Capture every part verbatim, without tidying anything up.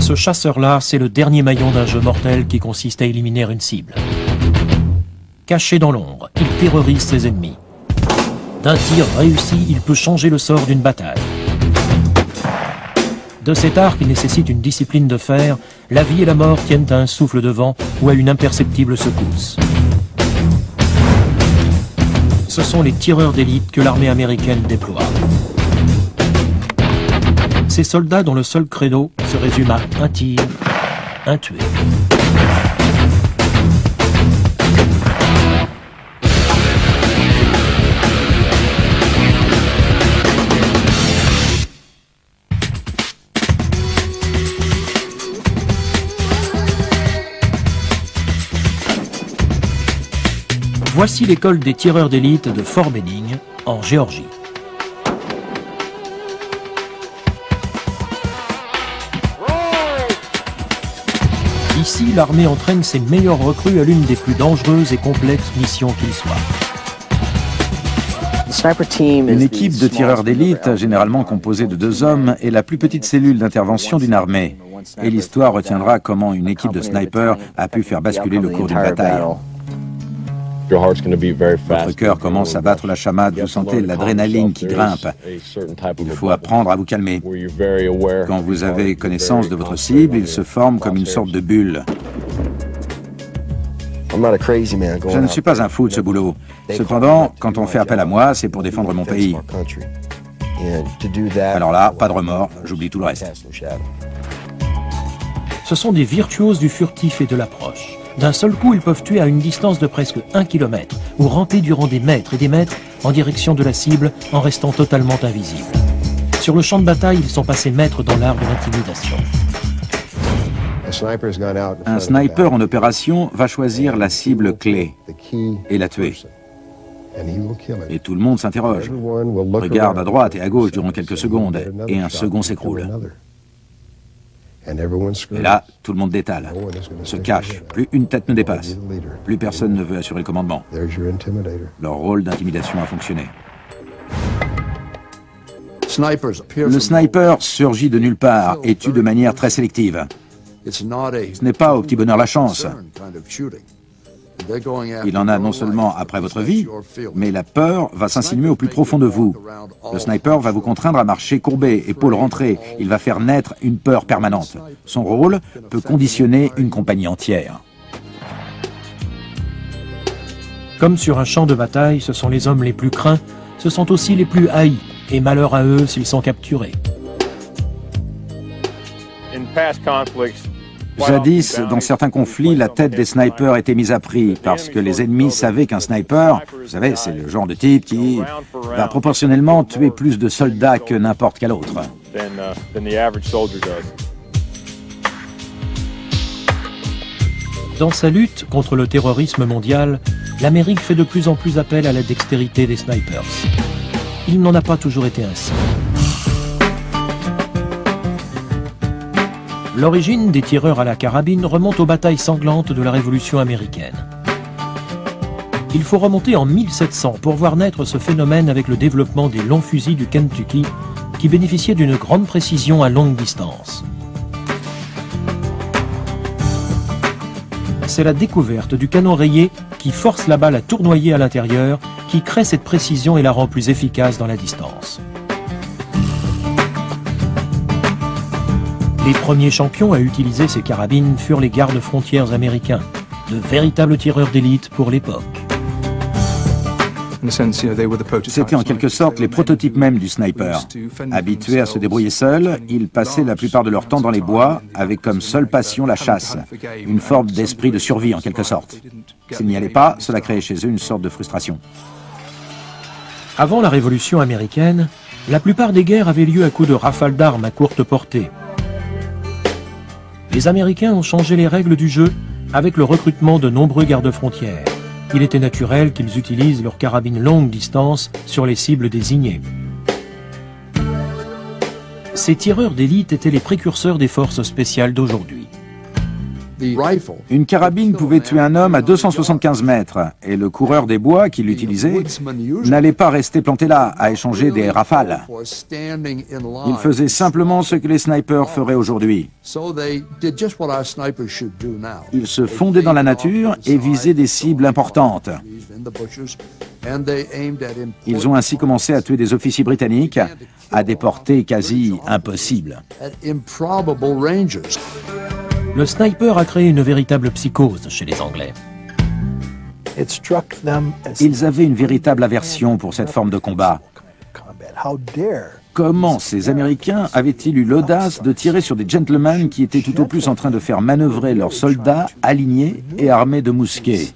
Ce chasseur-là, c'est le dernier maillon d'un jeu mortel qui consiste à éliminer une cible. Caché dans l'ombre, il terrorise ses ennemis. D'un tir réussi, il peut changer le sort d'une bataille. De cet art qui nécessite une discipline de fer, la vie et la mort tiennent à un souffle de vent ou à une imperceptible secousse. Ce sont les tireurs d'élite que l'armée américaine déploie. Ces soldats dont le seul credo se résume à un tir, un tué. Voici l'école des tireurs d'élite de Fort Benning, en Géorgie. Ici, l'armée entraîne ses meilleurs recrues à l'une des plus dangereuses et complexes missions qu'il soit. Une équipe de tireurs d'élite, généralement composée de deux hommes, est la plus petite cellule d'intervention d'une armée. Et l'histoire retiendra comment une équipe de snipers a pu faire basculer le cours d'une bataille. Votre cœur commence à battre la chamade, vous sentez l'adrénaline qui grimpe. Il faut apprendre à vous calmer. Quand vous avez connaissance de votre cible, il se forme comme une sorte de bulle. Je ne suis pas un fou de ce boulot. Cependant, quand on fait appel à moi, c'est pour défendre mon pays. Alors là, pas de remords, j'oublie tout le reste. Ce sont des virtuoses du furtif et de l'approche. D'un seul coup, ils peuvent tuer à une distance de presque un kilomètre ou ramper durant des mètres et des mètres en direction de la cible en restant totalement invisibles. Sur le champ de bataille, ils sont passés maîtres dans l'art de l'intimidation. Un sniper en opération va choisir la cible clé et la tuer. Et tout le monde s'interroge, regarde à droite et à gauche durant quelques secondes et un second s'écroule. Et là, tout le monde détale, se cache, plus une tête ne dépasse, plus personne ne veut assurer le commandement. Leur rôle d'intimidation a fonctionné. Le sniper surgit de nulle part et tue de manière très sélective. Ce n'est pas au petit bonheur la chance. Il en a non seulement après votre vie, mais la peur va s'insinuer au plus profond de vous. Le sniper va vous contraindre à marcher courbé, épaules rentrées. Il va faire naître une peur permanente. Son rôle peut conditionner une compagnie entière. Comme sur un champ de bataille, ce sont les hommes les plus craints, ce sont aussi les plus haïs, et malheur à eux s'ils sont capturés. Jadis, dans certains conflits, la tête des snipers était mise à prix parce que les ennemis savaient qu'un sniper, vous savez, c'est le genre de type qui va proportionnellement tuer plus de soldats que n'importe quel autre. Dans sa lutte contre le terrorisme mondial, l'Amérique fait de plus en plus appel à la dextérité des snipers. Il n'en a pas toujours été ainsi. L'origine des tireurs à la carabine remonte aux batailles sanglantes de la Révolution américaine. Il faut remonter en mille sept cents pour voir naître ce phénomène avec le développement des longs fusils du Kentucky qui bénéficiaient d'une grande précision à longue distance. C'est la découverte du canon rayé qui force la balle à tournoyer à l'intérieur qui crée cette précision et la rend plus efficace dans la distance. Les premiers champions à utiliser ces carabines furent les gardes-frontières américains, de véritables tireurs d'élite pour l'époque. C'était en quelque sorte les prototypes même du sniper. Habitués à se débrouiller seuls, ils passaient la plupart de leur temps dans les bois, avec comme seule passion la chasse, une forme d'esprit de survie en quelque sorte. S'ils n'y allaient pas, cela créait chez eux une sorte de frustration. Avant la Révolution américaine, la plupart des guerres avaient lieu à coups de rafales d'armes à courte portée. Les Américains ont changé les règles du jeu avec le recrutement de nombreux gardes-frontières. Il était naturel qu'ils utilisent leurs carabines longue distance sur les cibles désignées. Ces tireurs d'élite étaient les précurseurs des forces spéciales d'aujourd'hui. Une carabine pouvait tuer un homme à deux cent soixante-quinze mètres, et le coureur des bois qui l'utilisait n'allait pas rester planté là, à échanger des rafales. Il faisait simplement ce que les snipers feraient aujourd'hui. Ils se fondaient dans la nature et visaient des cibles importantes. Ils ont ainsi commencé à tuer des officiers britanniques à des portées quasi impossibles. Le sniper a créé une véritable psychose chez les Anglais. Ils avaient une véritable aversion pour cette forme de combat. Comment ces Américains avaient-ils eu l'audace de tirer sur des gentlemen qui étaient tout au plus en train de faire manœuvrer leurs soldats alignés et armés de mousquets?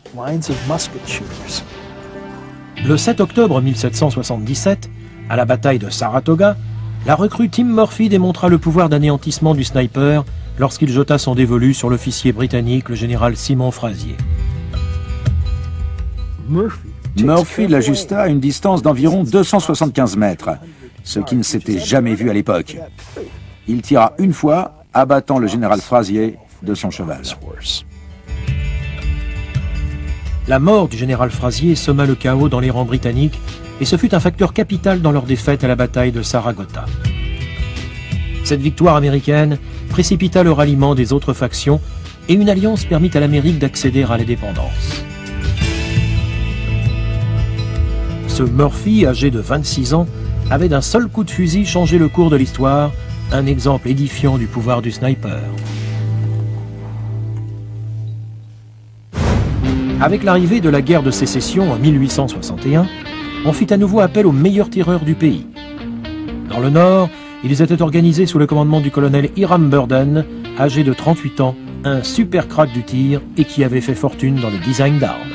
Le sept octobre mille sept cent soixante-dix-sept, à la bataille de Saratoga, la recrue Tim Murphy démontra le pouvoir d'anéantissement du sniper lorsqu'il jeta son dévolu sur l'officier britannique, le général Simon Fraser. Murphy l'ajusta à une distance d'environ deux cent soixante-quinze mètres, ce qui ne s'était jamais vu à l'époque. Il tira une fois, abattant le général Fraser de son cheval. La mort du général Fraser sema le chaos dans les rangs britanniques et ce fut un facteur capital dans leur défaite à la bataille de Saratoga. Cette victoire américaine précipita le ralliement des autres factions et une alliance permit à l'Amérique d'accéder à l'indépendance. Ce Murphy, âgé de vingt-six ans, avait d'un seul coup de fusil changé le cours de l'histoire, un exemple édifiant du pouvoir du sniper. Avec l'arrivée de la guerre de sécession en mille huit cent soixante et un, on fit à nouveau appel aux meilleurs tireurs du pays. Dans le Nord, ils étaient organisés sous le commandement du colonel Hiram Burden, âgé de trente-huit ans, un super crack du tir et qui avait fait fortune dans le design d'armes.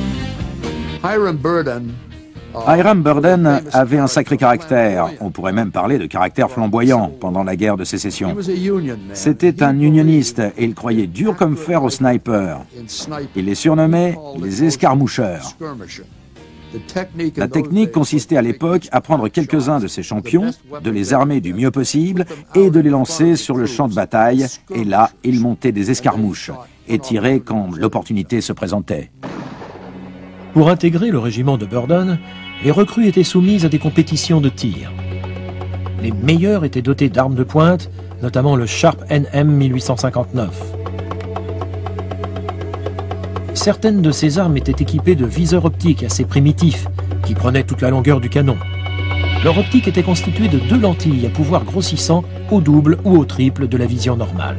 Hiram Burden avait un sacré caractère, on pourrait même parler de caractère flamboyant pendant la guerre de sécession. C'était un unioniste et il croyait dur comme fer aux snipers. Il les surnommait les escarmoucheurs. La technique consistait à l'époque à prendre quelques-uns de ces champions, de les armer du mieux possible et de les lancer sur le champ de bataille, et là, ils montaient des escarmouches et tiraient quand l'opportunité se présentait. Pour intégrer le régiment de Burden, les recrues étaient soumises à des compétitions de tir. Les meilleurs étaient dotés d'armes de pointe, notamment le Sharp N M mille huit cent cinquante-neuf. Certaines de ces armes étaient équipées de viseurs optiques assez primitifs, qui prenaient toute la longueur du canon. Leur optique était constituée de deux lentilles à pouvoir grossissant au double ou au triple de la vision normale.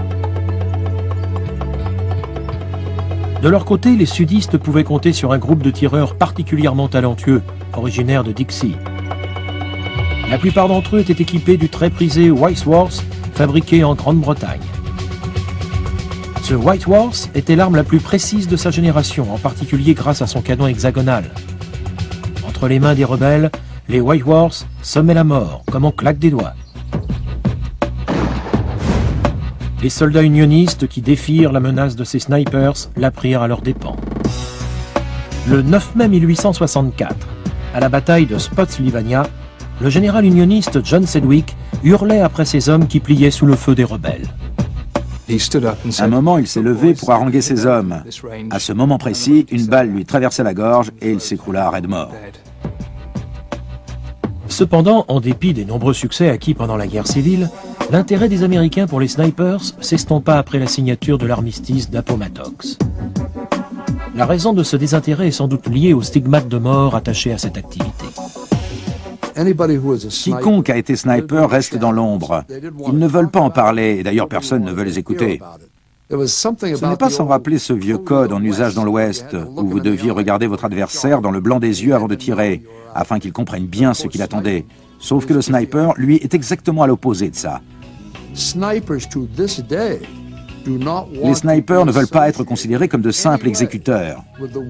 De leur côté, les sudistes pouvaient compter sur un groupe de tireurs particulièrement talentueux, originaires de Dixie. La plupart d'entre eux étaient équipés du très prisé White Horse, fabriqué en Grande-Bretagne. Ce White Horse était l'arme la plus précise de sa génération, en particulier grâce à son canon hexagonal. Entre les mains des rebelles, les White Horse sommaient la mort, comme on claque des doigts. Les soldats unionistes qui défirent la menace de ces snipers la prirent à leurs dépens. Le neuf mai mille huit cent soixante-quatre, à la bataille de Spotsylvania, le général unioniste John Sedgwick hurlait après ces hommes qui pliaient sous le feu des rebelles. À un moment, il s'est levé pour haranguer ses hommes. À ce moment précis, une balle lui traversait la gorge et il s'écroula à raide mort. Cependant, en dépit des nombreux succès acquis pendant la guerre civile, l'intérêt des Américains pour les snipers s'estompa après la signature de l'armistice d'Appomattox. La raison de ce désintérêt est sans doute liée au stigmate de mort attaché à cette activité. Quiconque a été sniper reste dans l'ombre. Ils ne veulent pas en parler, et d'ailleurs personne ne veut les écouter. Ce n'est pas sans rappeler ce vieux code en usage dans l'Ouest, où vous deviez regarder votre adversaire dans le blanc des yeux avant de tirer, afin qu'il comprenne bien ce qu'il attendait. Sauf que le sniper, lui, est exactement à l'opposé de ça. Les snipers ne veulent pas être considérés comme de simples exécuteurs.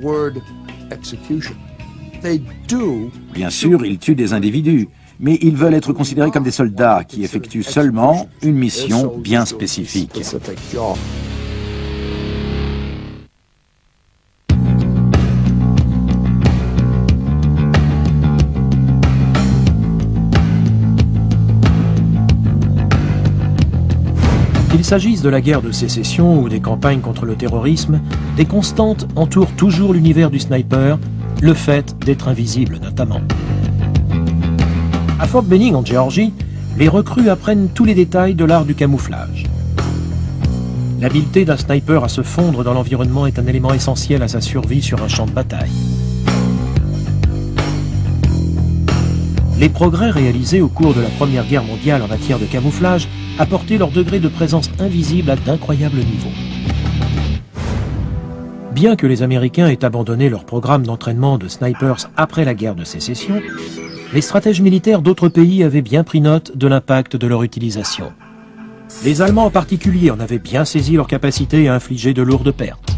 Bien sûr, ils tuent des individus, mais ils veulent être considérés comme des soldats qui effectuent seulement une mission bien spécifique. Qu'il s'agisse de la guerre de sécession ou des campagnes contre le terrorisme, des constantes entourent toujours l'univers du sniper, le fait d'être invisible notamment. À Fort Benning en Géorgie, les recrues apprennent tous les détails de l'art du camouflage. L'habileté d'un sniper à se fondre dans l'environnement est un élément essentiel à sa survie sur un champ de bataille. Les progrès réalisés au cours de la Première Guerre mondiale en matière de camouflage a porté leur degré de présence invisible à d'incroyables niveaux. Bien que les Américains aient abandonné leur programme d'entraînement de snipers après la guerre de sécession, les stratèges militaires d'autres pays avaient bien pris note de l'impact de leur utilisation. Les Allemands en particulier en avaient bien saisi leur capacité à infliger de lourdes pertes.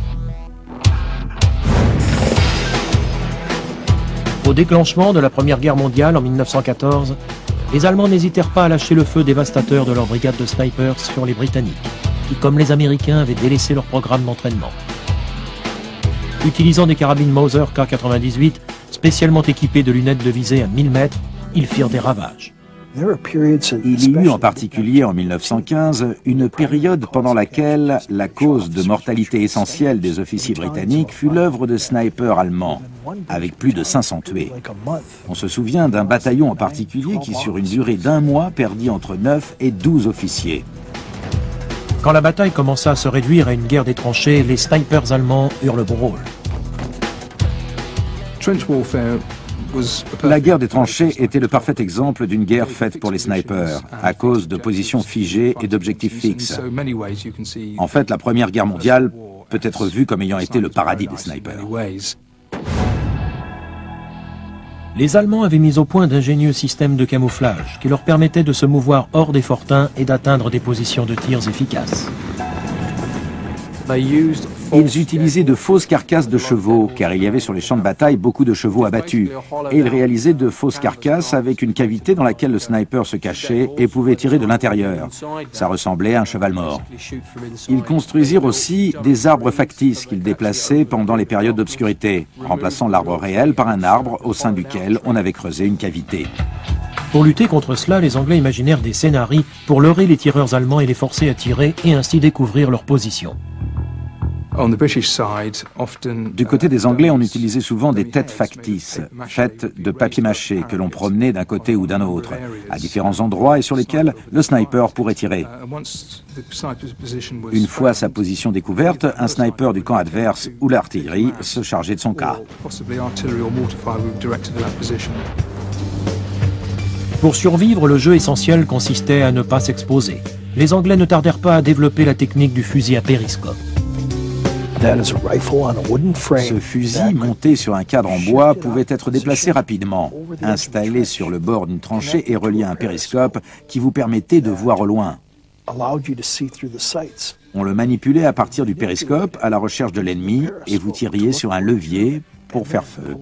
Au déclenchement de la Première Guerre mondiale en mille neuf cent quatorze, les Allemands n'hésitèrent pas à lâcher le feu dévastateur de leur brigade de snipers sur les Britanniques, qui, comme les Américains, avaient délaissé leur programme d'entraînement. Utilisant des carabines Mauser K quatre-vingt-dix-huit, spécialement équipées de lunettes de visée à mille mètres, ils firent des ravages. Il y eut en particulier en mille neuf cent quinze une période pendant laquelle la cause de mortalité essentielle des officiers britanniques fut l'œuvre de snipers allemands, avec plus de cinq cents tués. On se souvient d'un bataillon en particulier qui, sur une durée d'un mois, perdit entre neuf et douze officiers. Quand la bataille commença à se réduire à une guerre des tranchées, les snipers allemands eurent le bon rôle. La guerre des tranchées était le parfait exemple d'une guerre faite pour les snipers, à cause de positions figées et d'objectifs fixes. En fait, la Première Guerre mondiale peut être vue comme ayant été le paradis des snipers. Les Allemands avaient mis au point d'ingénieux systèmes de camouflage qui leur permettaient de se mouvoir hors des fortins et d'atteindre des positions de tirs efficaces. Ils utilisaient de fausses carcasses de chevaux, car il y avait sur les champs de bataille beaucoup de chevaux abattus. Et ils réalisaient de fausses carcasses avec une cavité dans laquelle le sniper se cachait et pouvait tirer de l'intérieur. Ça ressemblait à un cheval mort. Ils construisirent aussi des arbres factices qu'ils déplaçaient pendant les périodes d'obscurité, remplaçant l'arbre réel par un arbre au sein duquel on avait creusé une cavité. Pour lutter contre cela, les Anglais imaginèrent des scénarios pour leurrer les tireurs allemands et les forcer à tirer et ainsi découvrir leur position. Du côté des Anglais, on utilisait souvent des têtes factices, faites de papier mâché, que l'on promenait d'un côté ou d'un autre, à différents endroits et sur lesquels le sniper pourrait tirer. Une fois sa position découverte, un sniper du camp adverse ou l'artillerie se chargeait de son cas. Pour survivre, le jeu essentiel consistait à ne pas s'exposer. Les Anglais ne tardèrent pas à développer la technique du fusil à périscope. Ce fusil, monté sur un cadre en bois, pouvait être déplacé rapidement, installé sur le bord d'une tranchée et relié à un périscope qui vous permettait de voir au loin. On le manipulait à partir du périscope à la recherche de l'ennemi et vous tiriez sur un levier pour faire feu.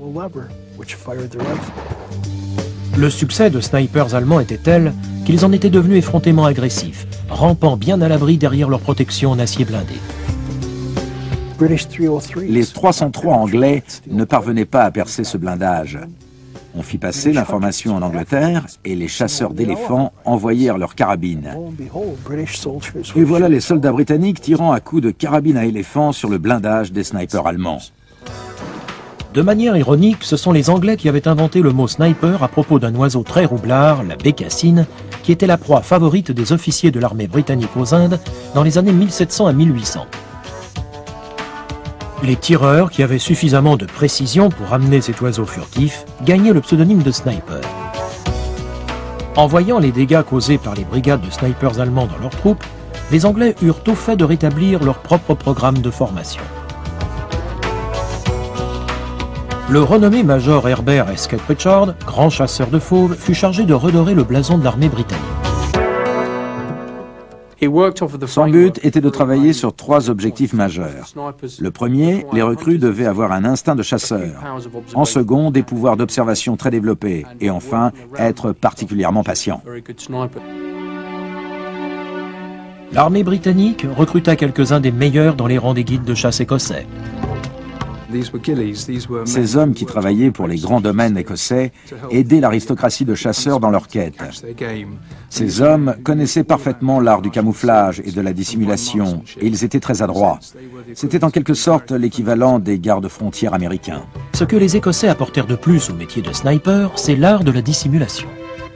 Le succès de snipers allemands était tel qu'ils en étaient devenus effrontément agressifs, rampant bien à l'abri derrière leur protection en acier blindé. Les trois cent trois Anglais ne parvenaient pas à percer ce blindage. On fit passer l'information en Angleterre et les chasseurs d'éléphants envoyèrent leurs carabines. Et voilà les soldats britanniques tirant à coups de carabine à éléphant sur le blindage des snipers allemands. De manière ironique, ce sont les Anglais qui avaient inventé le mot sniper à propos d'un oiseau très roublard, la bécassine, qui était la proie favorite des officiers de l'armée britannique aux Indes dans les années mille sept cents à mille huit cents. Les tireurs, qui avaient suffisamment de précision pour amener cet oiseau furtif, gagnaient le pseudonyme de sniper. En voyant les dégâts causés par les brigades de snipers allemands dans leurs troupes, les Anglais eurent au fait de rétablir leur propre programme de formation. Le renommé major Herbert Escape Pritchard, grand chasseur de fauves, fut chargé de redorer le blason de l'armée britannique. Son but était de travailler sur trois objectifs majeurs. Le premier, les recrues devaient avoir un instinct de chasseur. En second, des pouvoirs d'observation très développés. Et enfin, être particulièrement patient. L'armée britannique recruta quelques-uns des meilleurs dans les rangs des guides de chasse écossais. Ces hommes qui travaillaient pour les grands domaines écossais aidaient l'aristocratie de chasseurs dans leur quête. Ces hommes connaissaient parfaitement l'art du camouflage et de la dissimulation, et ils étaient très adroits. C'était en quelque sorte l'équivalent des gardes-frontières américains. Ce que les Écossais apportèrent de plus au métier de sniper, c'est l'art de la dissimulation.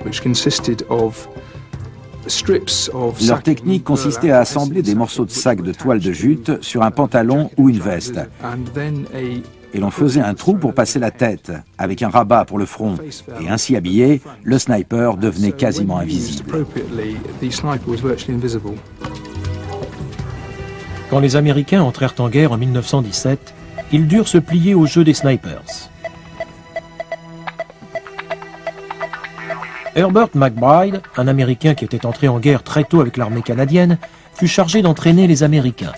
Leur technique consistait à assembler des morceaux de sac de toile de jute sur un pantalon ou une veste. Et l'on faisait un trou pour passer la tête, avec un rabat pour le front. Et ainsi habillé, le sniper devenait quasiment invisible. Quand les Américains entrèrent en guerre en mille neuf cent dix-sept, ils durent se plier au jeu des snipers. Herbert McBride, un Américain qui était entré en guerre très tôt avec l'armée canadienne, fut chargé d'entraîner les Américains.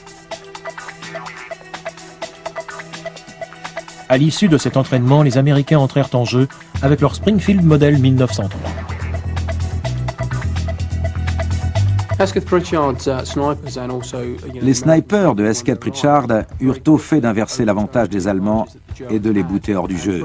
À l'issue de cet entraînement, les Américains entrèrent en jeu avec leur Springfield modèle mille neuf cent trois. Les snipers de Hesketh Pritchard eurent au fait d'inverser l'avantage des Allemands et de les bouter hors du jeu.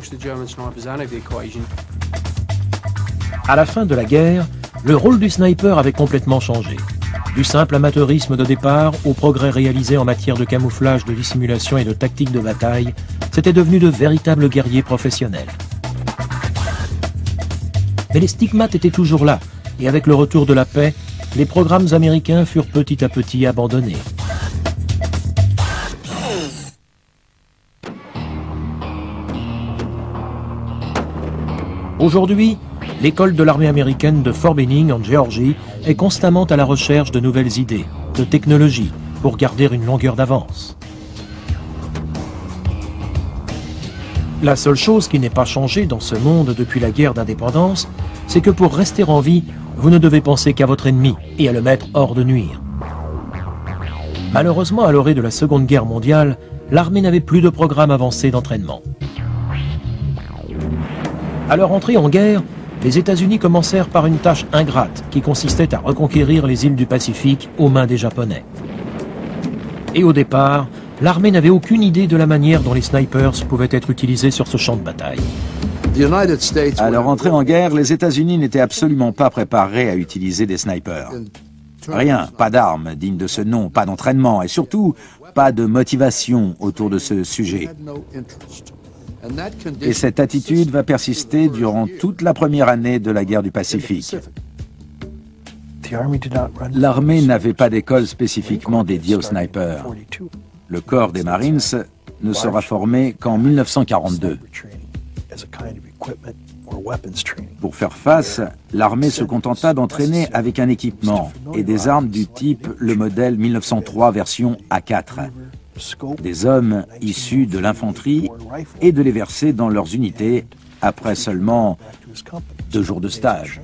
À la fin de la guerre, le rôle du sniper avait complètement changé. Du simple amateurisme de départ au progrès réalisé en matière de camouflage, de dissimulation et de tactique de bataille, c'était devenu de véritables guerriers professionnels. Mais les stigmates étaient toujours là, et avec le retour de la paix, les programmes américains furent petit à petit abandonnés. Aujourd'hui, l'école de l'armée américaine de Fort Benning en Géorgie est constamment à la recherche de nouvelles idées, de technologies, pour garder une longueur d'avance. La seule chose qui n'ait pas changé dans ce monde depuis la guerre d'indépendance, c'est que pour rester en vie, vous ne devez penser qu'à votre ennemi et à le mettre hors de nuire. Malheureusement, à l'orée de la Seconde Guerre mondiale, l'armée n'avait plus de programme avancé d'entraînement. À leur entrée en guerre, les États-Unis commencèrent par une tâche ingrate qui consistait à reconquérir les îles du Pacifique aux mains des Japonais. Et au départ, l'armée n'avait aucune idée de la manière dont les snipers pouvaient être utilisés sur ce champ de bataille. À leur entrée en guerre, les États-Unis n'étaient absolument pas préparés à utiliser des snipers. Rien, pas d'armes dignes de ce nom, pas d'entraînement et surtout pas de motivation autour de ce sujet. Et cette attitude va persister durant toute la première année de la guerre du Pacifique. L'armée n'avait pas d'école spécifiquement dédiée aux snipers. Le corps des Marines ne sera formé qu'en mille neuf cent quarante-deux. Pour faire face, l'armée se contenta d'entraîner avec un équipement et des armes du type le modèle mille neuf cent trois version A quatre. Des hommes issus de l'infanterie et de les verser dans leurs unités après seulement deux jours de stage.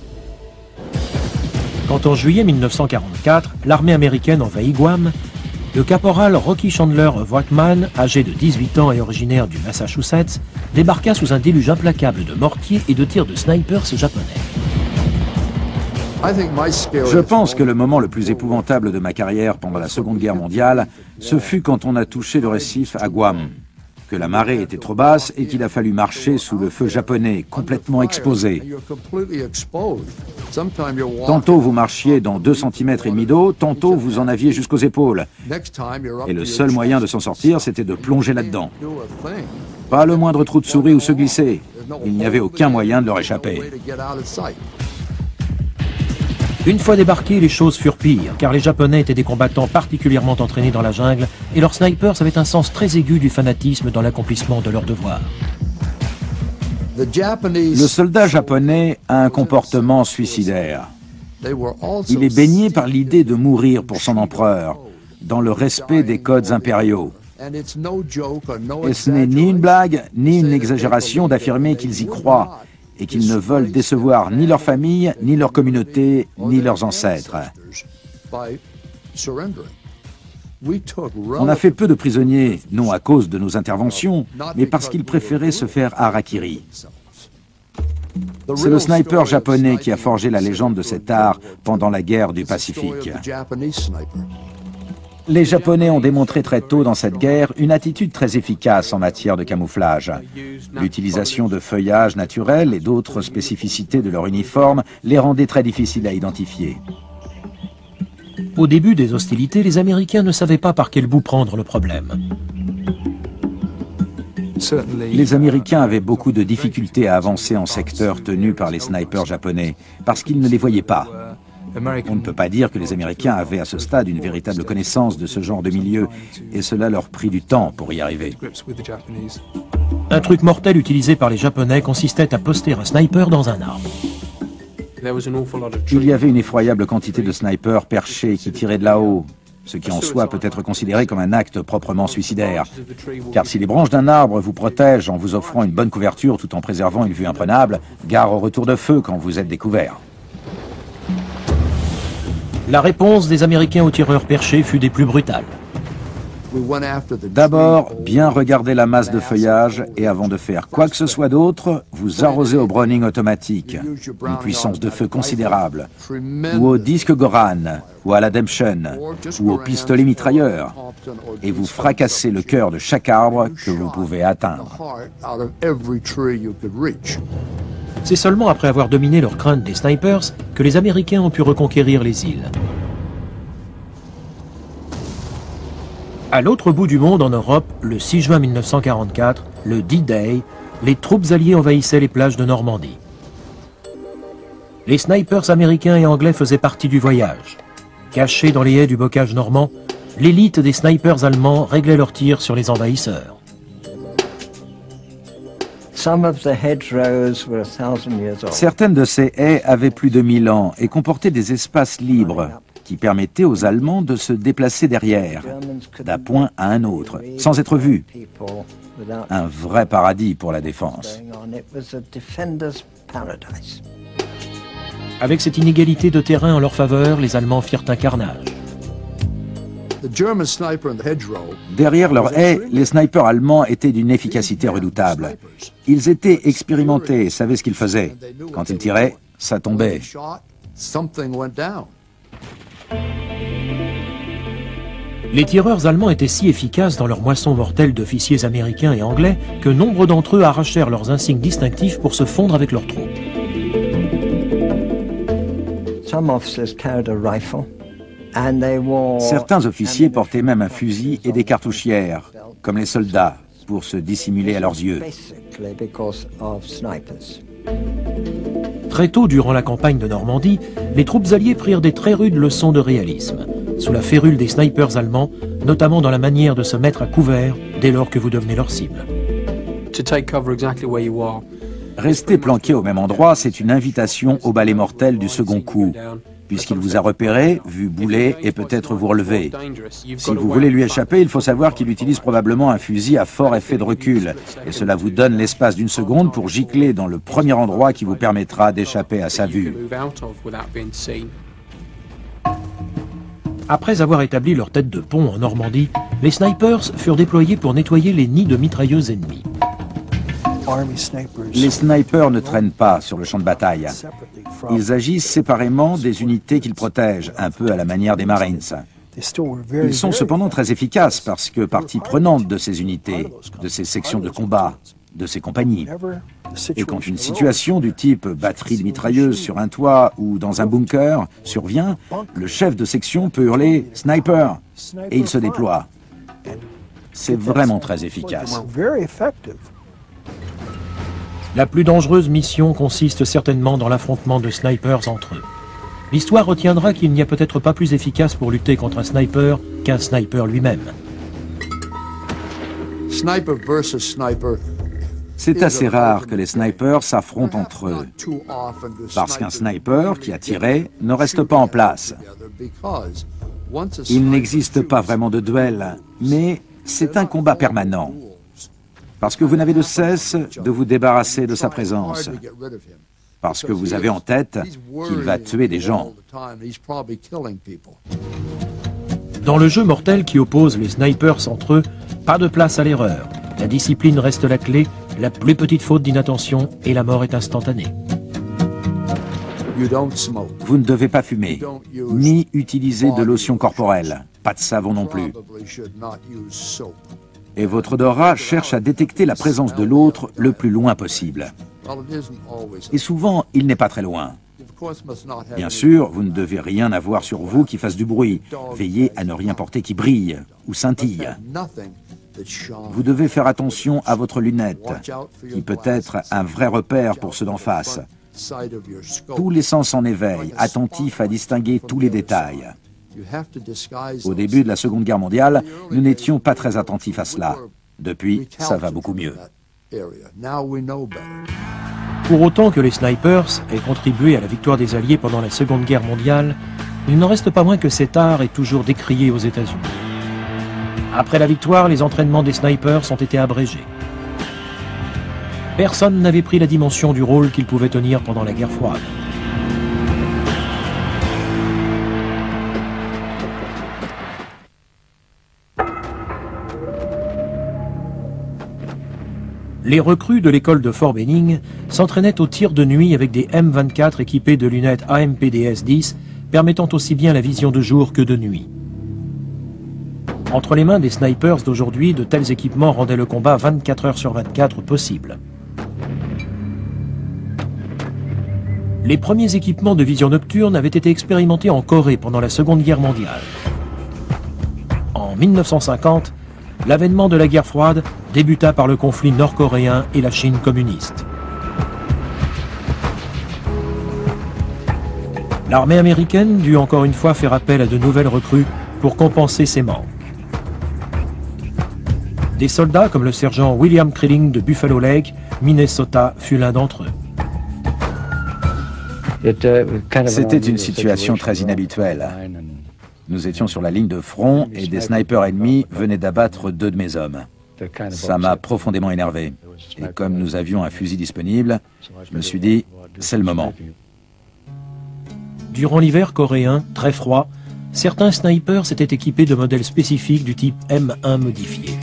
Quand en juillet mille neuf cent quarante-quatre, l'armée américaine envahit Guam, le caporal Rocky Chandler Wakeman, âgé de dix-huit ans et originaire du Massachusetts, débarqua sous un déluge implacable de mortiers et de tirs de snipers japonais. Je pense que le moment le plus épouvantable de ma carrière pendant la Seconde Guerre mondiale, ce fut quand on a touché le récif à Guam, que la marée était trop basse et qu'il a fallu marcher sous le feu japonais, complètement exposé. Tantôt vous marchiez dans deux centimètres et demi d'eau, tantôt vous en aviez jusqu'aux épaules. Et le seul moyen de s'en sortir, c'était de plonger là-dedans. Pas le moindre trou de souris où se glisser. Il n'y avait aucun moyen de leur échapper. Une fois débarqués, les choses furent pires, car les Japonais étaient des combattants particulièrement entraînés dans la jungle, et leurs snipers avaient un sens très aigu du fanatisme dans l'accomplissement de leurs devoirs. Le soldat japonais a un comportement suicidaire. Il est baigné par l'idée de mourir pour son empereur, dans le respect des codes impériaux. Et ce n'est ni une blague, ni une exagération d'affirmer qu'ils y croient, et qu'ils ne veulent décevoir ni leur famille, ni leur communauté, ni leurs ancêtres. On a fait peu de prisonniers, non à cause de nos interventions, mais parce qu'ils préféraient se faire harakiri. C'est le sniper japonais qui a forgé la légende de cet art pendant la guerre du Pacifique. Les Japonais ont démontré très tôt dans cette guerre une attitude très efficace en matière de camouflage. L'utilisation de feuillage naturel et d'autres spécificités de leur uniforme les rendait très difficiles à identifier. Au début des hostilités, les Américains ne savaient pas par quel bout prendre le problème. Les Américains avaient beaucoup de difficultés à avancer en secteur tenu par les snipers japonais, parce qu'ils ne les voyaient pas. On ne peut pas dire que les Américains avaient à ce stade une véritable connaissance de ce genre de milieu, et cela leur prit du temps pour y arriver. Un truc mortel utilisé par les Japonais consistait à poster un sniper dans un arbre. Il y avait une effroyable quantité de snipers perchés qui tiraient de là-haut, ce qui en soi peut être considéré comme un acte proprement suicidaire. Car si les branches d'un arbre vous protègent en vous offrant une bonne couverture tout en préservant une vue imprenable, gare au retour de feu quand vous êtes découvert. La réponse des Américains aux tireurs perchés fut des plus brutales. D'abord, bien regarder la masse de feuillage et avant de faire quoi que ce soit d'autre, vous arrosez au Browning automatique, une puissance de feu considérable, ou au disque Goran, ou à la Demption, ou au pistolet mitrailleur, et vous fracassez le cœur de chaque arbre que vous pouvez atteindre. C'est seulement après avoir dominé leur crainte des snipers que les Américains ont pu reconquérir les îles. À l'autre bout du monde, en Europe, le six juin mille neuf cent quarante-quatre, le D-Day, les troupes alliées envahissaient les plages de Normandie. Les snipers américains et anglais faisaient partie du voyage. Cachés dans les haies du bocage normand, l'élite des snipers allemands réglait leurs tirs sur les envahisseurs. Certaines de ces haies avaient plus de mille ans et comportaient des espaces libres qui permettaient aux Allemands de se déplacer derrière, d'un point à un autre, sans être vus. Un vrai paradis pour la défense. Avec cette inégalité de terrain en leur faveur, les Allemands firent un carnage. Derrière leur haie, les snipers allemands étaient d'une efficacité redoutable. Ils étaient expérimentés et savaient ce qu'ils faisaient. Quand ils tiraient, ça tombait. Les tireurs allemands étaient si efficaces dans leur moisson mortelle d'officiers américains et anglais que nombre d'entre eux arrachèrent leurs insignes distinctifs pour se fondre avec leurs troupes. Certains officiers portaient même un fusil et des cartouchières, comme les soldats, pour se dissimuler à leurs yeux. Très tôt durant la campagne de Normandie, les troupes alliées prirent des très rudes leçons de réalisme, sous la férule des snipers allemands, notamment dans la manière de se mettre à couvert dès lors que vous devenez leur cible. Rester planqué au même endroit, c'est une invitation au balai mortel du second coup, puisqu'il vous a repéré, vu bouler et peut-être vous relever. Si vous voulez lui échapper, il faut savoir qu'il utilise probablement un fusil à fort effet de recul, et cela vous donne l'espace d'une seconde pour gicler dans le premier endroit qui vous permettra d'échapper à sa vue. Après avoir établi leur tête de pont en Normandie, les snipers furent déployés pour nettoyer les nids de mitrailleuses ennemies. Les snipers ne traînent pas sur le champ de bataille. Ils agissent séparément des unités qu'ils protègent, un peu à la manière des Marines. Ils sont cependant très efficaces parce que partie prenante de ces unités, de ces sections de combat, de ces compagnies. Et quand une situation du type batterie de mitrailleuses sur un toit ou dans un bunker survient, le chef de section peut hurler « Sniper !» et il se déploie. C'est vraiment très efficace. La plus dangereuse mission consiste certainement dans l'affrontement de snipers entre eux. L'histoire retiendra qu'il n'y a peut-être pas plus efficace pour lutter contre un sniper qu'un sniper lui-même. C'est assez rare que les snipers s'affrontent entre eux, parce qu'un sniper qui a tiré ne reste pas en place. Il n'existe pas vraiment de duel, mais c'est un combat permanent. Parce que vous n'avez de cesse de vous débarrasser de sa présence. Parce que vous avez en tête qu'il va tuer des gens. Dans le jeu mortel qui oppose les snipers entre eux, pas de place à l'erreur. La discipline reste la clé, la plus petite faute d'inattention et la mort est instantanée. Vous ne devez pas fumer, ni utiliser de lotion corporelle, pas de savon non plus. Et votre odorat cherche à détecter la présence de l'autre le plus loin possible. Et souvent, il n'est pas très loin. Bien sûr, vous ne devez rien avoir sur vous qui fasse du bruit. Veillez à ne rien porter qui brille ou scintille. Vous devez faire attention à votre lunette, qui peut être un vrai repère pour ceux d'en face. Tous les sens en éveil, attentifs à distinguer tous les détails. Au début de la Seconde Guerre mondiale, nous n'étions pas très attentifs à cela. Depuis, ça va beaucoup mieux. Pour autant que les snipers aient contribué à la victoire des Alliés pendant la Seconde Guerre mondiale, il n'en reste pas moins que cet art est toujours décrié aux États-Unis. Après la victoire, les entraînements des snipers ont été abrégés. Personne n'avait pris la dimension du rôle qu'ils pouvaient tenir pendant la guerre froide. Les recrues de l'école de Fort Benning s'entraînaient au tir de nuit avec des M vingt-quatre équipés de lunettes A M P D S dix, permettant aussi bien la vision de jour que de nuit. Entre les mains des snipers d'aujourd'hui, de tels équipements rendaient le combat vingt-quatre heures sur vingt-quatre possible. Les premiers équipements de vision nocturne avaient été expérimentés en Corée pendant la Seconde Guerre mondiale. En mille neuf cent cinquante, l'avènement de la guerre froide débuta par le conflit nord-coréen et la Chine communiste. L'armée américaine dut encore une fois faire appel à de nouvelles recrues pour compenser ses manques. Des soldats comme le sergent William Krilling de Buffalo Lake, Minnesota, fut l'un d'entre eux. C'était une situation très inhabituelle. Nous étions sur la ligne de front et des snipers ennemis venaient d'abattre deux de mes hommes. Ça m'a profondément énervé. Et comme nous avions un fusil disponible, je me suis dit, c'est le moment. Durant l'hiver coréen, très froid, certains snipers s'étaient équipés de modèles spécifiques du type M un modifié.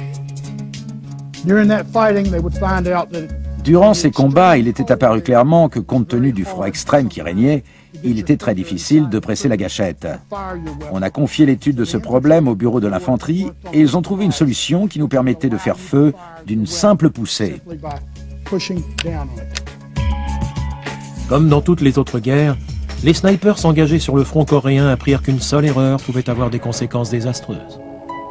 Durant ces combats, il était apparu clairement que, compte tenu du froid extrême qui régnait, il était très difficile de presser la gâchette. On a confié l'étude de ce problème au bureau de l'infanterie et ils ont trouvé une solution qui nous permettait de faire feu d'une simple poussée. Comme dans toutes les autres guerres, les snipers engagés sur le front coréen apprirent qu'une seule erreur pouvait avoir des conséquences désastreuses.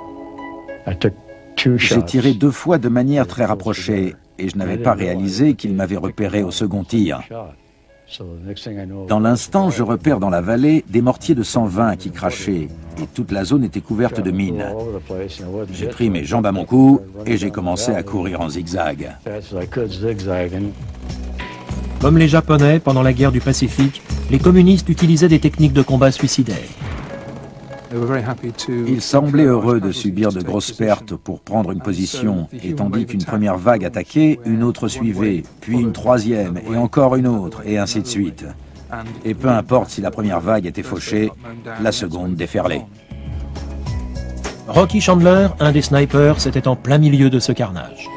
J'ai tiré deux fois de manière très rapprochée et je n'avais pas réalisé qu'il m'avait repéré au second tir. Dans l'instant, je repère dans la vallée des mortiers de cent vingt qui crachaient et toute la zone était couverte de mines. J'ai pris mes jambes à mon cou et j'ai commencé à courir en zigzag. Comme les Japonais pendant la guerre du Pacifique, les communistes utilisaient des techniques de combat suicidaires. Ils semblaient heureux de subir de grosses pertes pour prendre une position, et tandis qu'une première vague attaquait, une autre suivait, puis une troisième, et encore une autre, et ainsi de suite. Et peu importe si la première vague était fauchée, la seconde déferlait. Rocky Chandler, un des snipers, était en plein milieu de ce carnage.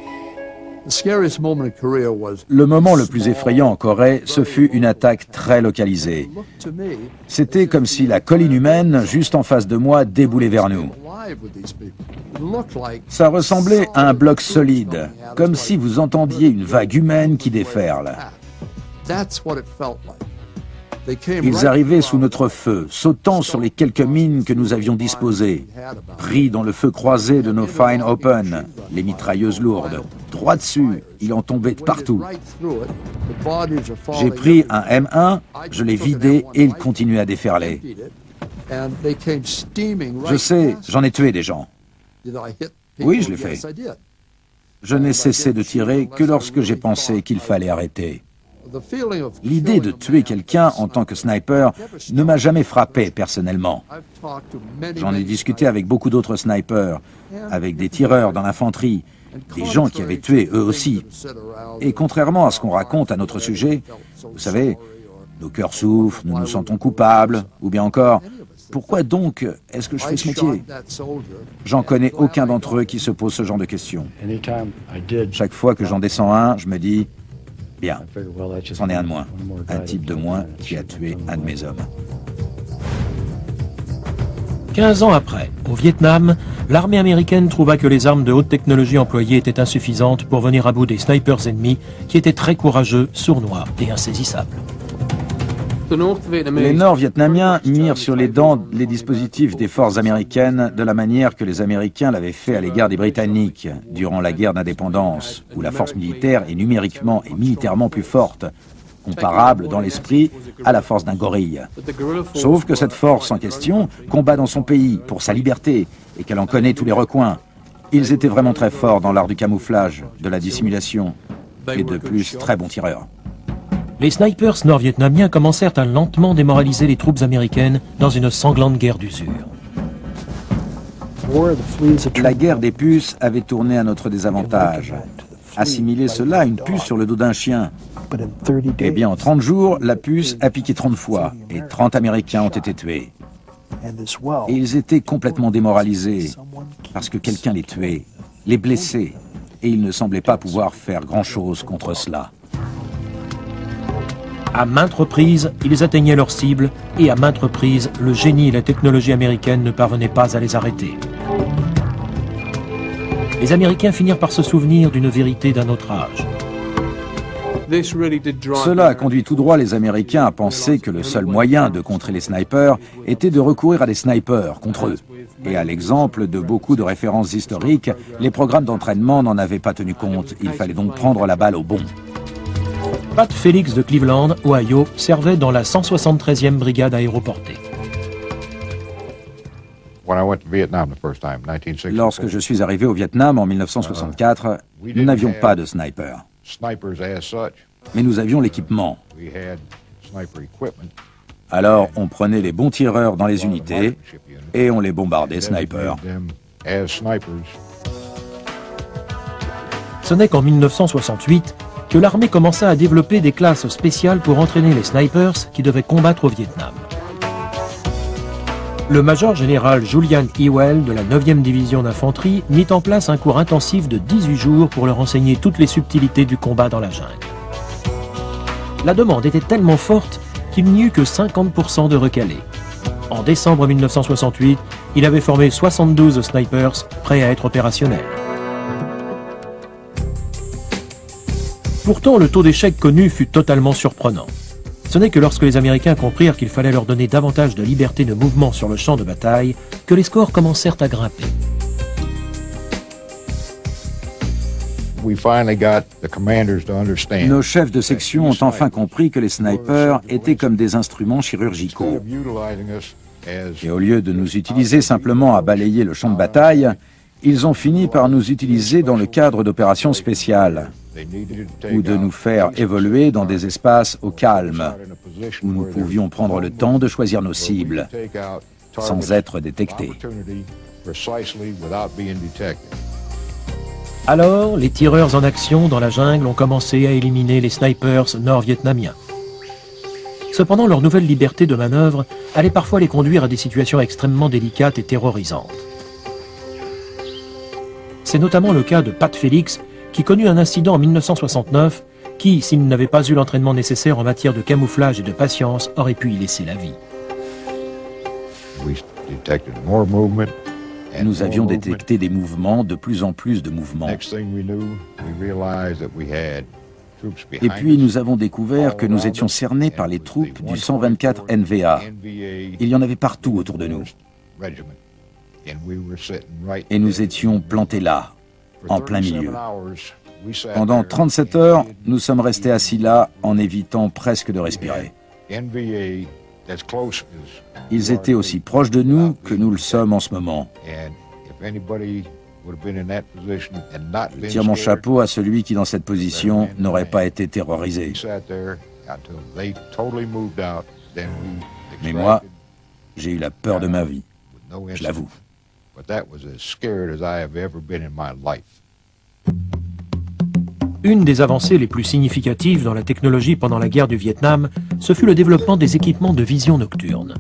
Le moment le plus effrayant en Corée, ce fut une attaque très localisée. C'était comme si la colline humaine, juste en face de moi, déboulait vers nous. Ça ressemblait à un bloc solide, comme si vous entendiez une vague humaine qui déferle. Ils arrivaient sous notre feu, sautant sur les quelques mines que nous avions disposées, pris dans le feu croisé de nos Fine Open, les mitrailleuses lourdes. Droit dessus, il en tombait de partout. J'ai pris un M un, je l'ai vidé et il continuait à déferler. Je sais, j'en ai tué des gens. Oui, je l'ai fait. Je n'ai cessé de tirer que lorsque j'ai pensé qu'il fallait arrêter. L'idée de tuer quelqu'un en tant que sniper ne m'a jamais frappé personnellement. J'en ai discuté avec beaucoup d'autres snipers, avec des tireurs dans l'infanterie, des gens qui avaient tué eux aussi. Et contrairement à ce qu'on raconte à notre sujet, vous savez, nos cœurs souffrent, nous nous sentons coupables, ou bien encore, pourquoi donc est-ce que je fais ce métier? J'en connais aucun d'entre eux qui se pose ce genre de questions. Chaque fois que j'en descends un, je me dis, Bien, c'en est un de moins. Un type de moins qui a tué un de mes hommes. quinze ans après, au Vietnam, l'armée américaine trouva que les armes de haute technologie employées étaient insuffisantes pour venir à bout des snipers ennemis qui étaient très courageux, sournois et insaisissables. Les Nord-Vietnamiens mirent sur les dents les dispositifs des forces américaines de la manière que les Américains l'avaient fait à l'égard des Britanniques durant la guerre d'indépendance, où la force militaire est numériquement et militairement plus forte, comparable dans l'esprit à la force d'un gorille. Sauf que cette force en question combat dans son pays pour sa liberté et qu'elle en connaît tous les recoins. Ils étaient vraiment très forts dans l'art du camouflage, de la dissimulation et de plus très bons tireurs. Les snipers nord-vietnamiens commencèrent à lentement démoraliser les troupes américaines dans une sanglante guerre d'usure. La guerre des puces avait tourné à notre désavantage. Assimiler cela à une puce sur le dos d'un chien. Eh bien, en trente jours, la puce a piqué trente fois et trente Américains ont été tués. Et ils étaient complètement démoralisés parce que quelqu'un les tuait, les blessait, et ils ne semblaient pas pouvoir faire grand-chose contre cela. À maintes reprises, ils atteignaient leur cible et à maintes reprises, le génie et la technologie américaine ne parvenaient pas à les arrêter. Les Américains finirent par se souvenir d'une vérité d'un autre âge. Cela a conduit tout droit les Américains à penser que le seul moyen de contrer les snipers était de recourir à des snipers contre eux. Et à l'exemple de beaucoup de références historiques, les programmes d'entraînement n'en avaient pas tenu compte. Il fallait donc prendre la balle au bon. Pat Felix de Cleveland, Ohio, servait dans la cent soixante-treizième brigade aéroportée. Lorsque je suis arrivé au Vietnam en mille neuf cent soixante-quatre, nous n'avions pas de sniper. Mais nous avions l'équipement. Alors on prenait les bons tireurs dans les unités et on les bombardait snipers. Ce n'est qu'en mille neuf cent soixante-huit que l'armée commença à développer des classes spéciales pour entraîner les snipers qui devaient combattre au Vietnam. Le major général Julian Ewell de la neuvième division d'infanterie mit en place un cours intensif de dix-huit jours pour leur enseigner toutes les subtilités du combat dans la jungle. La demande était tellement forte qu'il n'y eut que cinquante pour cent de recalés. En décembre mille neuf cent soixante-huit, il avait formé soixante-douze snipers prêts à être opérationnels. Pourtant, le taux d'échec connu fut totalement surprenant. Ce n'est que lorsque les Américains comprirent qu'il fallait leur donner davantage de liberté de mouvement sur le champ de bataille que les scores commencèrent à grimper. Nos chefs de section ont enfin compris que les snipers étaient comme des instruments chirurgicaux. Et au lieu de nous utiliser simplement à balayer le champ de bataille, ils ont fini par nous utiliser dans le cadre d'opérations spéciales, ou de nous faire évoluer dans des espaces au calme, où nous pouvions prendre le temps de choisir nos cibles, sans être détectés. Alors, les tireurs en action dans la jungle ont commencé à éliminer les snipers nord-vietnamiens. Cependant, leur nouvelle liberté de manœuvre allait parfois les conduire à des situations extrêmement délicates et terrorisantes. C'est notamment le cas de Pat Felix, qui connut un incident en mille neuf cent soixante-neuf, qui, s'il n'avait pas eu l'entraînement nécessaire en matière de camouflage et de patience, aurait pu y laisser la vie. Nous avions détecté des mouvements, de plus en plus de mouvements. Et puis nous avons découvert que nous étions cernés par les troupes du cent vingt-quatre N V A. Il y en avait partout autour de nous. Et nous étions plantés là, en plein milieu. Pendant trente-sept heures, nous sommes restés assis là en évitant presque de respirer. Ils étaient aussi proches de nous que nous le sommes en ce moment. Je tire mon chapeau à celui qui, dans cette position, n'aurait pas été terrorisé. Mais moi, j'ai eu la peur de ma vie, je l'avoue. Une des avancées les plus significatives dans la technologie pendant la guerre du Vietnam, ce fut le développement des équipements de vision nocturne.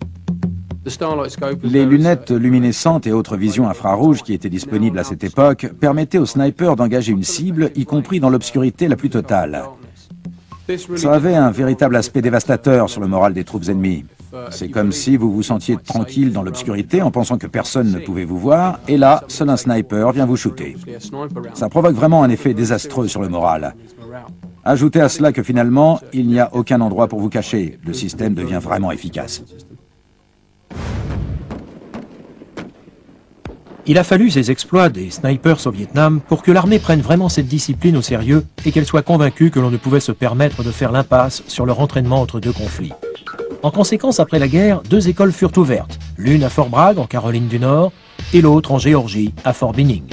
Les lunettes luminescentes et autres visions infrarouges qui étaient disponibles à cette époque permettaient aux snipers d'engager une cible, y compris dans l'obscurité la plus totale. Ça avait un véritable aspect dévastateur sur le moral des troupes ennemies. C'est comme si vous vous sentiez tranquille dans l'obscurité en pensant que personne ne pouvait vous voir, et là, seul un sniper vient vous shooter. Ça provoque vraiment un effet désastreux sur le moral. Ajoutez à cela que finalement, il n'y a aucun endroit pour vous cacher. Le système devient vraiment efficace. Il a fallu ces exploits des snipers au Vietnam pour que l'armée prenne vraiment cette discipline au sérieux et qu'elle soit convaincue que l'on ne pouvait se permettre de faire l'impasse sur leur entraînement entre deux conflits. En conséquence, après la guerre, deux écoles furent ouvertes, l'une à Fort Bragg, en Caroline du Nord, et l'autre en Géorgie, à Fort Benning.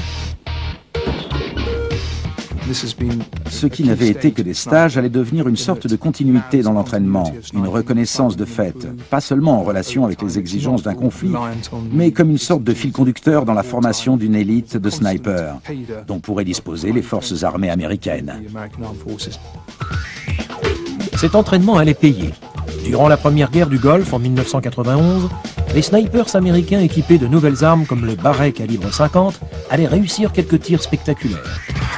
Ce qui n'avait été que des stages allait devenir une sorte de continuité dans l'entraînement, une reconnaissance de fait, pas seulement en relation avec les exigences d'un conflit, mais comme une sorte de fil conducteur dans la formation d'une élite de snipers, dont pourraient disposer les forces armées américaines. Cet entraînement allait payer. Durant la première guerre du Golfe en mille neuf cent quatre-vingt-onze, les snipers américains équipés de nouvelles armes comme le Barret calibre cinquante allaient réussir quelques tirs spectaculaires.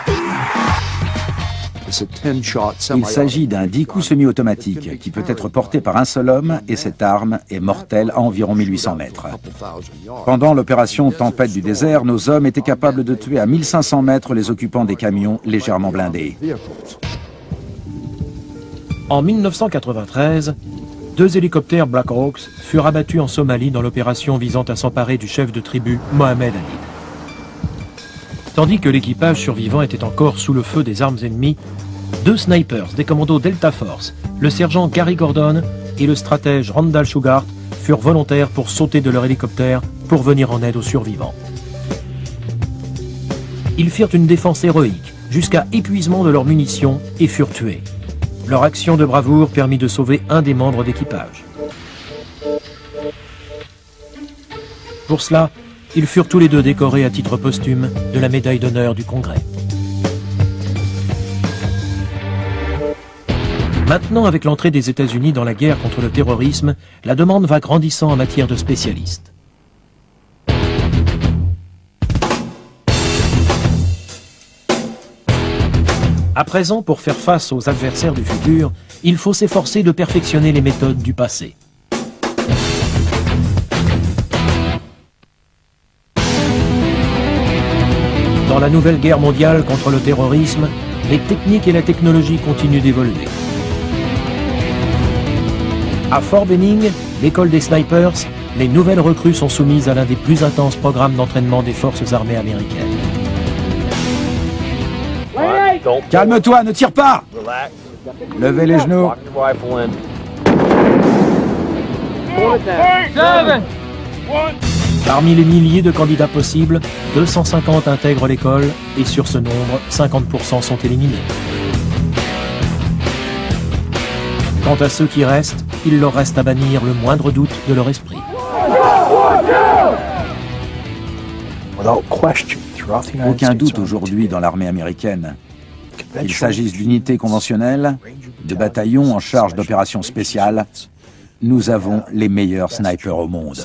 Il s'agit d'un dix coups semi-automatique qui peut être porté par un seul homme et cette arme est mortelle à environ mille huit cents mètres. Pendant l'opération Tempête du désert, nos hommes étaient capables de tuer à mille cinq cents mètres les occupants des camions légèrement blindés. En mille neuf cent quatre-vingt-treize, deux hélicoptères Black Hawks furent abattus en Somalie dans l'opération visant à s'emparer du chef de tribu Mohamed Hadid. Tandis que l'équipage survivant était encore sous le feu des armes ennemies, deux snipers des commandos Delta Force, le sergent Gary Gordon et le stratège Randall Shugart, furent volontaires pour sauter de leur hélicoptère pour venir en aide aux survivants. Ils firent une défense héroïque jusqu'à épuisement de leurs munitions et furent tués. Leur action de bravoure permit de sauver un des membres d'équipage. Pour cela, ils furent tous les deux décorés à titre posthume de la médaille d'honneur du Congrès. Maintenant, avec l'entrée des États-Unis dans la guerre contre le terrorisme, la demande va grandissant en matière de spécialistes. À présent, pour faire face aux adversaires du futur, il faut s'efforcer de perfectionner les méthodes du passé. Dans la nouvelle guerre mondiale contre le terrorisme, les techniques et la technologie continuent d'évoluer. À Fort Benning, l'école des snipers, les nouvelles recrues sont soumises à l'un des plus intenses programmes d'entraînement des forces armées américaines. Calme-toi, ne tire pas! Levez les genoux. Parmi les milliers de candidats possibles, deux cent cinquante intègrent l'école et sur ce nombre, cinquante pour cent sont éliminés. Quant à ceux qui restent, il leur reste à bannir le moindre doute de leur esprit. Aucun doute aujourd'hui dans l'armée américaine. Qu'il s'agisse d'unités conventionnelles, de bataillons en charge d'opérations spéciales, nous avons les meilleurs snipers au monde.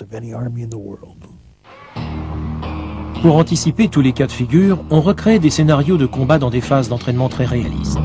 Pour anticiper tous les cas de figure, on recrée des scénarios de combat dans des phases d'entraînement très réalistes.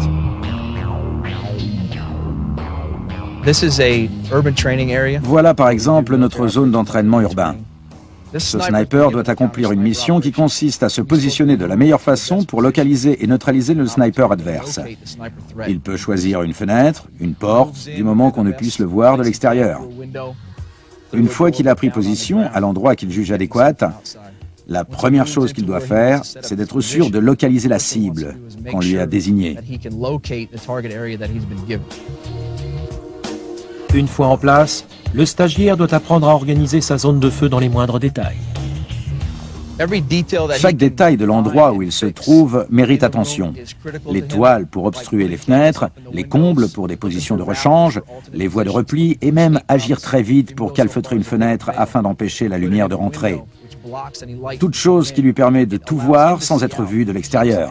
Voilà par exemple notre zone d'entraînement urbain. Ce sniper doit accomplir une mission qui consiste à se positionner de la meilleure façon pour localiser et neutraliser le sniper adverse. Il peut choisir une fenêtre, une porte, du moment qu'on ne puisse le voir de l'extérieur. Une fois qu'il a pris position à l'endroit qu'il juge adéquat, la première chose qu'il doit faire, c'est d'être sûr de localiser la cible qu'on lui a désignée. Une fois en place, le stagiaire doit apprendre à organiser sa zone de feu dans les moindres détails. Chaque détail de l'endroit où il se trouve mérite attention. Les toiles pour obstruer les fenêtres, les combles pour des positions de rechange, les voies de repli et même agir très vite pour calfeutrer une fenêtre afin d'empêcher la lumière de rentrer. Toute chose qui lui permet de tout voir sans être vu de l'extérieur.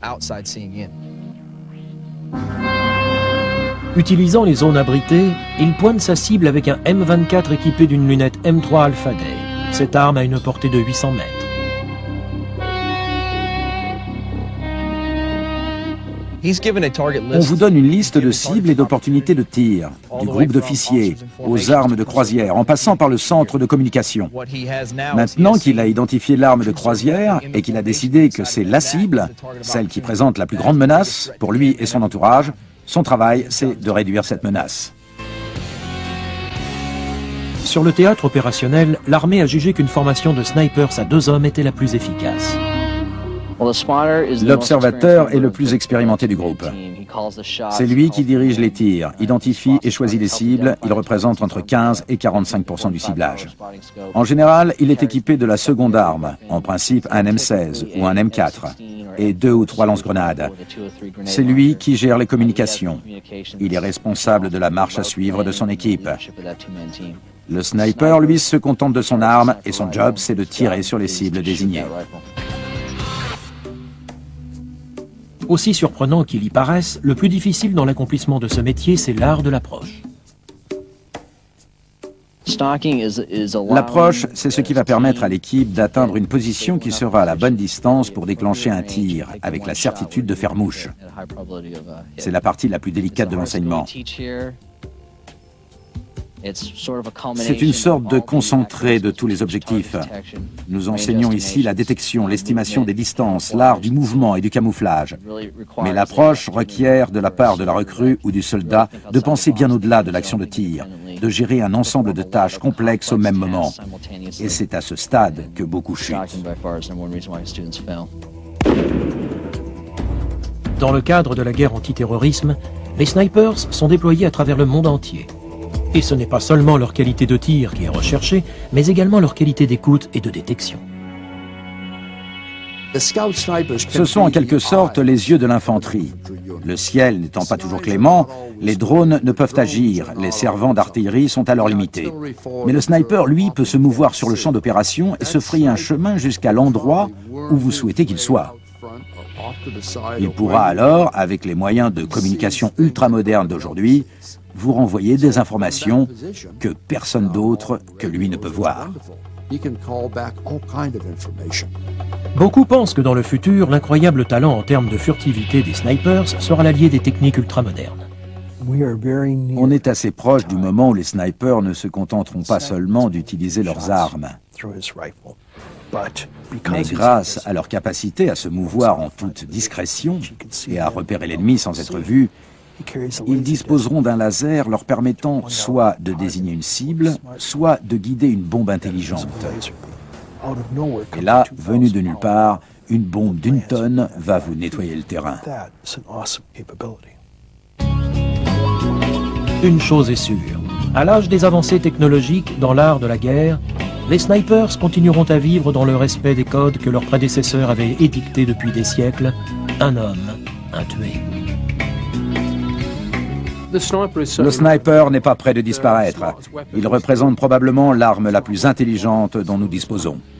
Utilisant les zones abritées, il pointe sa cible avec un M vingt-quatre équipé d'une lunette M trois Alpha Day. Cette arme a une portée de huit cents mètres. On vous donne une liste de cibles et d'opportunités de tir, du groupe d'officiers aux armes de croisière, en passant par le centre de communication. Maintenant qu'il a identifié l'arme de croisière et qu'il a décidé que c'est la cible, celle qui présente la plus grande menace pour lui et son entourage, son travail, c'est de réduire cette menace. Sur le théâtre opérationnel, l'armée a jugé qu'une formation de snipers à deux hommes était la plus efficace. L'observateur est le plus expérimenté du groupe. C'est lui qui dirige les tirs, identifie et choisit les cibles. Il représente entre quinze et quarante-cinq pour cent du ciblage. En général, il est équipé de la seconde arme, en principe un M seize ou un M quatre, et deux ou trois lance-grenades. C'est lui qui gère les communications. Il est responsable de la marche à suivre de son équipe. Le sniper, lui, se contente de son arme et son job, c'est de tirer sur les cibles désignées. Aussi surprenant qu'il y paraisse, le plus difficile dans l'accomplissement de ce métier, c'est l'art de l'approche. L'approche, c'est ce qui va permettre à l'équipe d'atteindre une position qui sera à la bonne distance pour déclencher un tir, avec la certitude de faire mouche. C'est la partie la plus délicate de l'enseignement. C'est une sorte de concentré de tous les objectifs. Nous enseignons ici la détection, l'estimation des distances, l'art du mouvement et du camouflage. Mais l'approche requiert de la part de la recrue ou du soldat de penser bien au-delà de l'action de tir, de gérer un ensemble de tâches complexes au même moment. Et c'est à ce stade que beaucoup chutent. Dans le cadre de la guerre antiterrorisme, les snipers sont déployés à travers le monde entier. Et ce n'est pas seulement leur qualité de tir qui est recherchée, mais également leur qualité d'écoute et de détection. Ce sont en quelque sorte les yeux de l'infanterie. Le ciel n'étant pas toujours clément, les drones ne peuvent agir, les servants d'artillerie sont alors limités. Mais le sniper, lui, peut se mouvoir sur le champ d'opération et se frayer un chemin jusqu'à l'endroit où vous souhaitez qu'il soit. Il pourra alors, avec les moyens de communication ultramodernes d'aujourd'hui, vous renvoyer des informations que personne d'autre que lui ne peut voir. Beaucoup pensent que dans le futur, l'incroyable talent en termes de furtivité des snipers sera l'allié des techniques ultramodernes. On est assez proche du moment où les snipers ne se contenteront pas seulement d'utiliser leurs armes. Mais grâce à leur capacité à se mouvoir en toute discrétion et à repérer l'ennemi sans être vus, ils disposeront d'un laser leur permettant soit de désigner une cible, soit de guider une bombe intelligente. Et là, venue de nulle part, une bombe d'une tonne va vous nettoyer le terrain. Une chose est sûre, à l'âge des avancées technologiques dans l'art de la guerre, les snipers continueront à vivre dans le respect des codes que leurs prédécesseurs avaient édictés depuis des siècles. Un homme, un tué. Le sniper n'est pas près de disparaître. Il représente probablement l'arme la plus intelligente dont nous disposons.